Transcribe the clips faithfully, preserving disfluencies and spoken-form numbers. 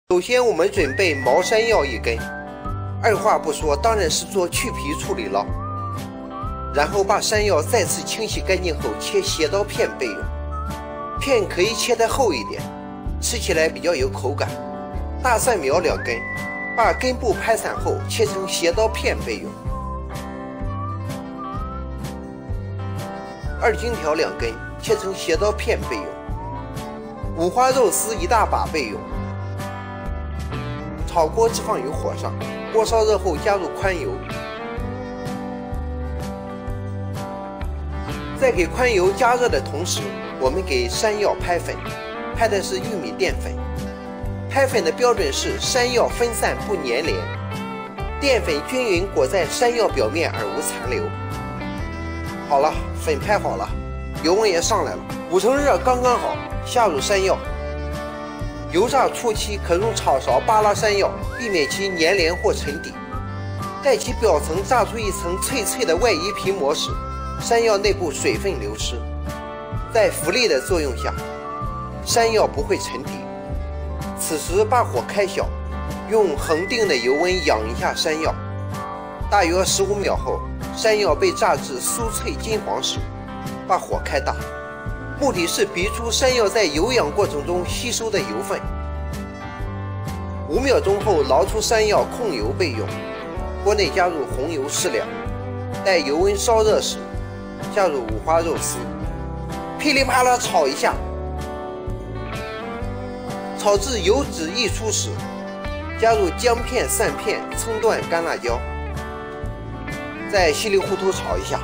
首先，我们准备毛山药一根，二话不说，当然是做去皮处理了。然后把山药再次清洗干净后，切斜刀片备用。片可以切得厚一点，吃起来比较有口感。大蒜苗两根，把根部拍散后切成斜刀片备用。二荆条两根，切成斜刀片备用。五花肉丝一大把备用。炒锅置放于火上，锅烧热后加入宽油，在给宽油加热的同时，我们给山药拍粉，拍的是玉米淀粉。拍粉的标准是山药分散不粘连，淀粉均匀裹在山药表面而无残留。好了，粉拍好了，油温也上来了，五成热刚刚好，下入山药。油炸初期可用炒勺扒拉山药，避免其粘连或沉底。待其表层炸出一层脆脆的外衣皮膜时，山药内部水分流失，在浮力的作用下，山药不会沉底。此时把火开小，用恒定的油温养一下山药。大约十五秒后，山药被炸至酥脆金黄时，把火开大。目的是逼出山药在有氧过程中吸收的油分。五秒钟后捞出山药，控油备用。锅内加入红油适量，待油温烧热时，加入五花肉丝，噼里啪啦炒一下。炒至油脂溢出时，加入姜片、蒜片、葱段、干辣椒，再稀里糊涂炒一下。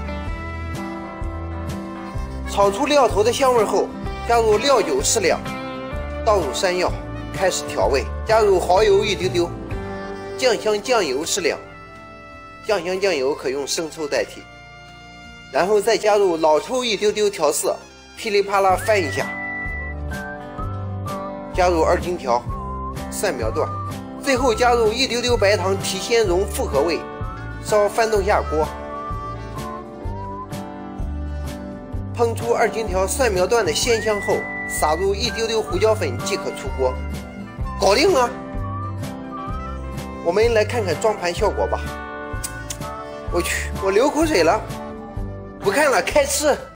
炒出料头的香味后，加入料酒适量，倒入山药，开始调味，加入蚝油一丢丢，酱香酱油适量，酱香酱油可用生抽代替，然后再加入老抽一丢丢调色，噼里啪啦翻一下，加入二荆条、蒜苗段，最后加入一丢丢白糖提鲜蓉复合味，稍翻动下锅。烹出二荆条、蒜苗段的鲜香后，撒入一丢丢胡椒粉即可出锅，搞定了。我们来看看装盘效果吧。我去，我流口水了，不看了，开吃。